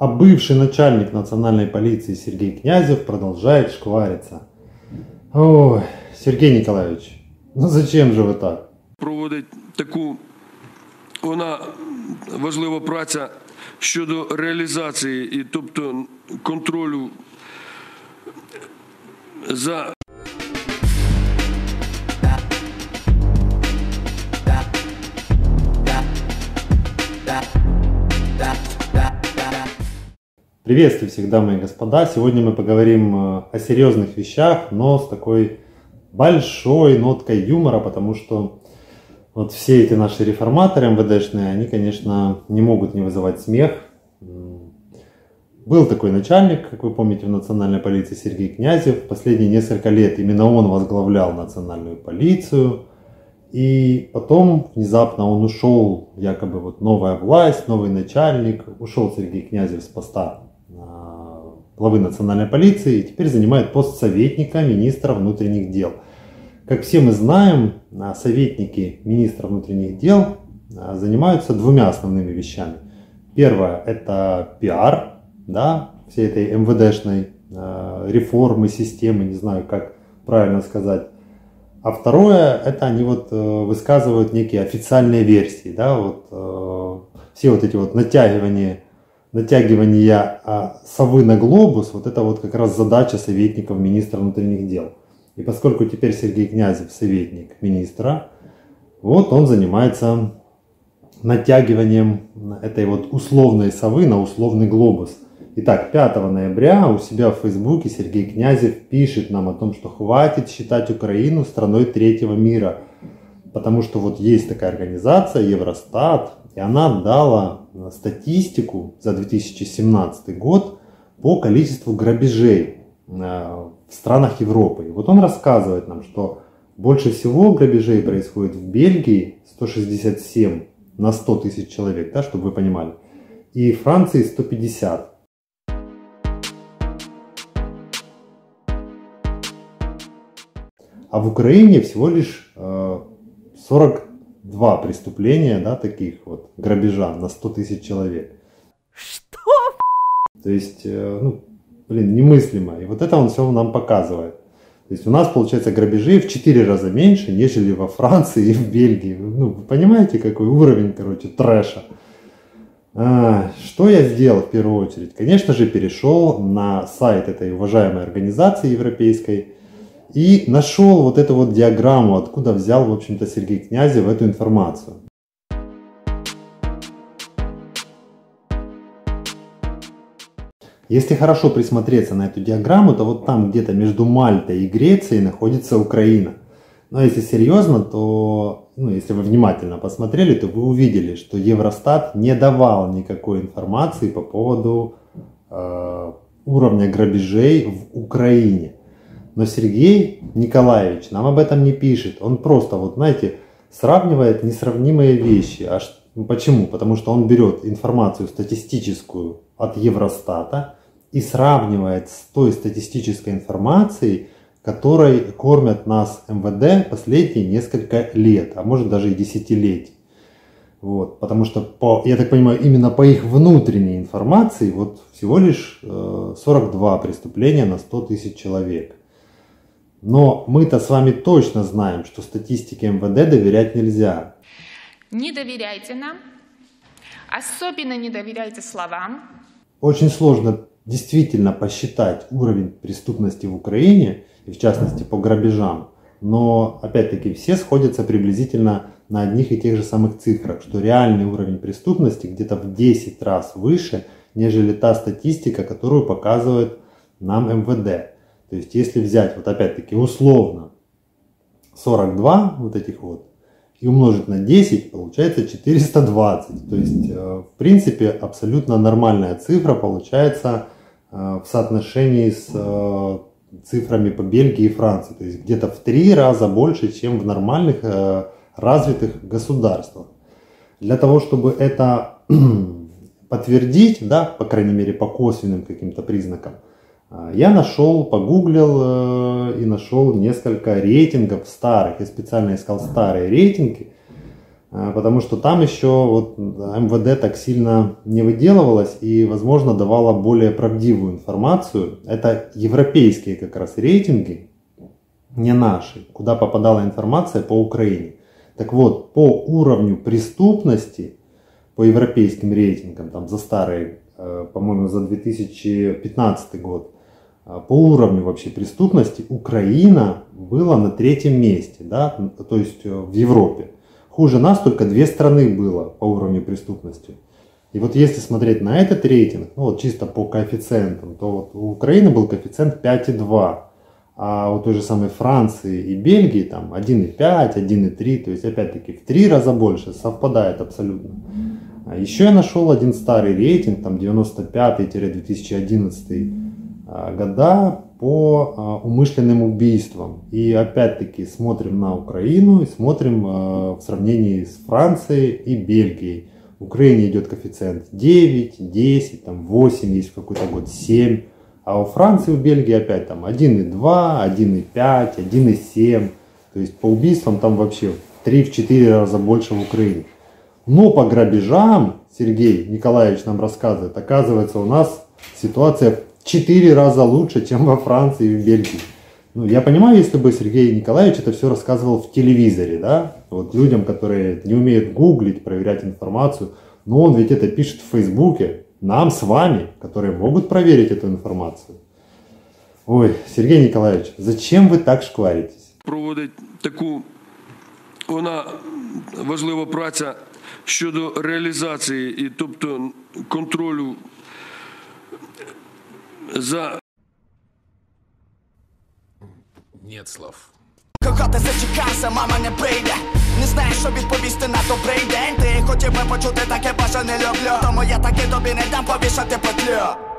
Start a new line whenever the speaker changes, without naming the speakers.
А бывший начальник национальной полиции Сергей Князев продолжает шквариться. Ой, Сергей Николаевич, ну зачем же ви так?
Проводить таку, вона важлива праця щодо реалізації і тобто контролю за
Приветствую всех, дамы и господа. Сегодня мы поговорим о серьезных вещах, но с такой большой ноткой юмора, потому что вот все эти наши реформаторы МВДшные, они, конечно, не могут не вызывать смех. Был такой начальник, как вы помните, в национальной полиции Сергей Князев. Последние несколько лет именно он возглавлял национальную полицию. И потом внезапно он ушел, якобы вот новая власть, новый начальник. Ушел Сергей Князев с поста главы национальной полиции и теперь занимает пост советника министра внутренних дел. Как все мы знаем, советники министра внутренних дел занимаются двумя основными вещами. Первое – это пиар, да, всей этой МВДшной реформы, системы, не знаю, как правильно сказать. А второе – это они вот высказывают некие официальные версии, да, вот все вот эти вот натягивания совы на глобус, вот это вот как раз задача советников министра внутренних дел. И поскольку теперь Сергей Князев советник министра, вот он занимается натягиванием этой вот условной совы на условный глобус. Итак, 5 ноября у себя в Фейсбуке Сергей Князев пишет нам о том, что хватит считать Украину страной третьего мира. Потому что вот есть такая организация Евростат, и она дала статистику за 2017 год по количеству грабежей в странах Европы. И вот он рассказывает нам, что больше всего грабежей происходит в Бельгии, 167 на 100 тысяч человек, да, чтобы вы понимали, и в Франции 150. А в Украине всего лишь 42 преступления, да, таких вот грабежа на 100 тысяч человек.
Что?
То есть, немыслимо. И вот это он все нам показывает. То есть у нас получается грабежей в 4 раза меньше, нежели во Франции и в Бельгии. Ну, вы понимаете, какой уровень, короче, трэша. Что я сделал в первую очередь? Конечно же, перешел на сайт этой уважаемой организации европейской и нашел вот эту вот диаграмму, откуда взял, в общем-то, Сергей Князев эту информацию. Если хорошо присмотреться на эту диаграмму, то вот там где-то между Мальтой и Грецией находится Украина. Но если серьезно, то, если вы внимательно посмотрели, то вы увидели, что Евростат не давал никакой информации по поводу уровня грабежей в Украине. Но Сергей Николаевич нам об этом не пишет. Он просто, вот знаете, сравнивает несравнимые вещи. Почему? Потому что он берет информацию статистическую от Евростата и сравнивает с той статистической информацией, которой кормят нас МВД последние несколько лет, а может даже и десятилетий. Вот, потому что, я так понимаю, именно по их внутренней информации вот всего лишь 42 преступления на 100 тысяч человек. Но мы-то с вами точно знаем, что статистике МВД доверять нельзя.
Не доверяйте нам, особенно не доверяйте словам.
Очень сложно действительно посчитать уровень преступности в Украине, и в частности по грабежам. Но опять-таки все сходятся приблизительно на одних и тех же самых цифрах, что реальный уровень преступности где-то в 10 раз выше, нежели та статистика, которую показывает нам МВД. То есть, если взять, вот опять-таки, условно 42 вот этих вот и умножить на 10, получается 420. То есть, в принципе, абсолютно нормальная цифра получается в соотношении с цифрами по Бельгии и Франции. То есть, где-то в 3 раза больше, чем в нормальных развитых государствах. Для того, чтобы это подтвердить, да, по крайней мере, по косвенным каким-то признакам, я нашел, погуглил и нашел несколько рейтингов старых. Я специально искал старые рейтинги Потому что там еще вот МВД так сильно не выделывалось и, возможно, давала более правдивую информацию. Это европейские как раз рейтинги, не наши, куда попадала информация по Украине. Так вот, по уровню преступности, по европейским рейтингам, там за старые, по-моему, за 2015 год, по уровню вообще преступности Украина была на 3-м месте, да, то есть в Европе. Хуже нас только 2 страны было по уровню преступности. И вот если смотреть на этот рейтинг, ну вот чисто по коэффициентам, то вот у Украины был коэффициент 5,2, а у той же самой Франции и Бельгии там 1,5, 1,3, то есть опять-таки в 3 раза больше, совпадает абсолютно. А еще я нашел один старый рейтинг, там 95-2011 года по умышленным убийствам. И опять-таки смотрим на Украину и смотрим в сравнении с Францией и Бельгией. В Украине идет коэффициент 9, 10, там 8, есть в какой-то год 7. А у Франции, у Бельгии опять там 1,2, 1,5, 1,7. То есть по убийствам там вообще в 3-4 раза больше в Украине. Но по грабежам, Сергей Николаевич нам рассказывает, оказывается, у нас ситуация в 4 раза лучше, чем во Франции и в Бельгии. Ну, я понимаю, если бы Сергей Николаевич это все рассказывал в телевизоре, да, вот людям, которые не умеют гуглить, проверять информацию, но он ведь это пишет в Фейсбуке, нам с вами, которые могут проверить эту информацию. Ой, Сергей Николаевич, зачем вы так шкваритесь?
Проводить таку, вона важлива праця щодо реалізації і тобто контролю за...
Нет слов.
Кого ти зачекався, мама не прийде. Не знаєш, що відповісти на добрий день. Ти хотів би почути таке, боже не люблю. Тому я таки тобі не дам повішати петлю.